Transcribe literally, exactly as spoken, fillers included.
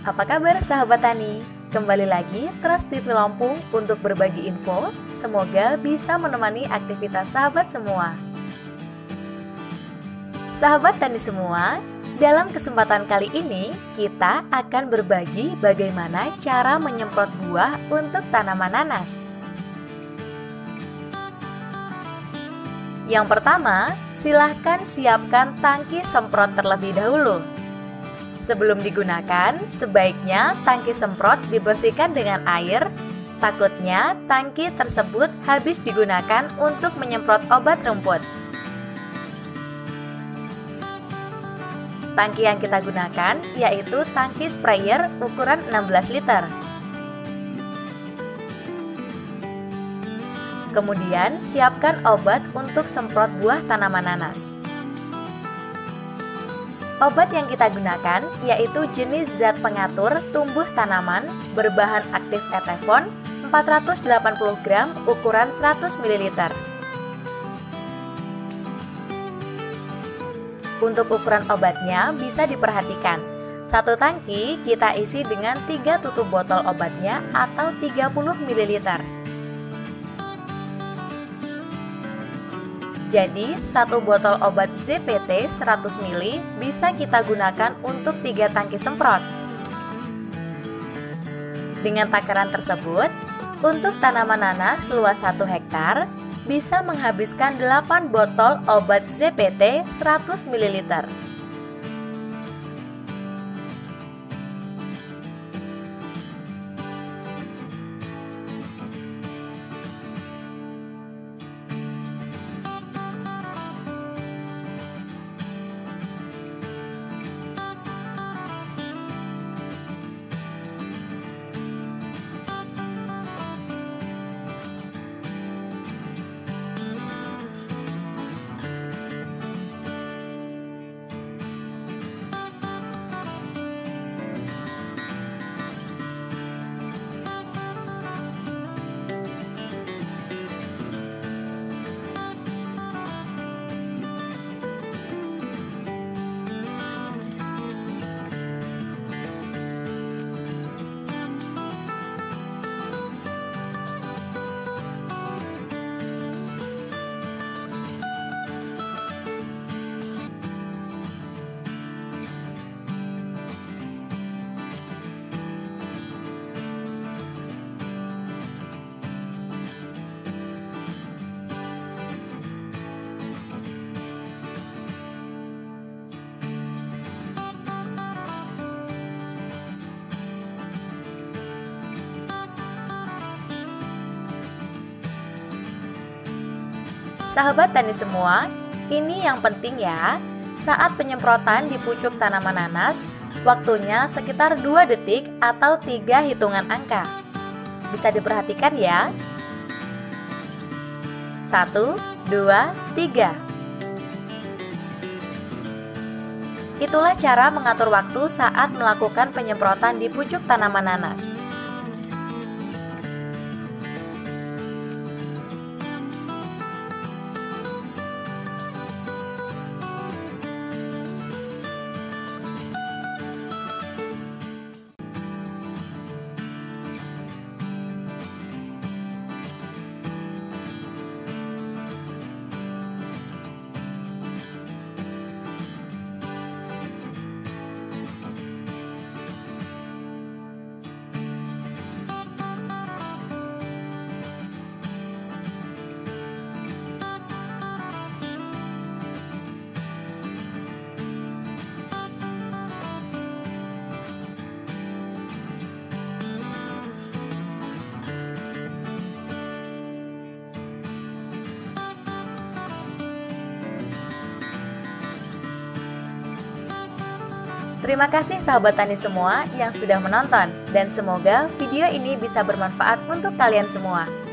Apa kabar sahabat tani? Kembali lagi Trust T V Lampung untuk berbagi info. Semoga bisa menemani aktivitas sahabat semua. Sahabat tani semua, dalam kesempatan kali ini kita akan berbagi bagaimana cara menyemprot buah untuk tanaman nanas. Yang pertama, silahkan siapkan tangki semprot terlebih dahulu. Sebelum digunakan, sebaiknya tangki semprot dibersihkan dengan air. Takutnya tangki tersebut habis digunakan untuk menyemprot obat rumput. Tangki yang kita gunakan yaitu tangki sprayer ukuran enam belas liter. Kemudian siapkan obat untuk semprot buah tanaman nanas. Obat yang kita gunakan yaitu jenis zat pengatur tumbuh tanaman berbahan aktif etefon empat ratus delapan puluh gram ukuran seratus mililiter. Untuk ukuran obatnya bisa diperhatikan. Satu tangki kita isi dengan tiga tutup botol obatnya atau tiga puluh mililiter. Jadi, satu botol obat Z P T seratus mililiter bisa kita gunakan untuk tiga tangki semprot. Dengan takaran tersebut, untuk tanaman nanas luas satu hektar, bisa menghabiskan delapan botol obat Z P T seratus mililiter. Sahabat tani semua, ini yang penting ya. Saat penyemprotan di pucuk tanaman nanas, waktunya sekitar dua detik atau tiga hitungan angka. Bisa diperhatikan ya. satu, dua, tiga. Itulah cara mengatur waktu saat melakukan penyemprotan di pucuk tanaman nanas. Terima kasih sahabat tani semua yang sudah menonton dan semoga video ini bisa bermanfaat untuk kalian semua.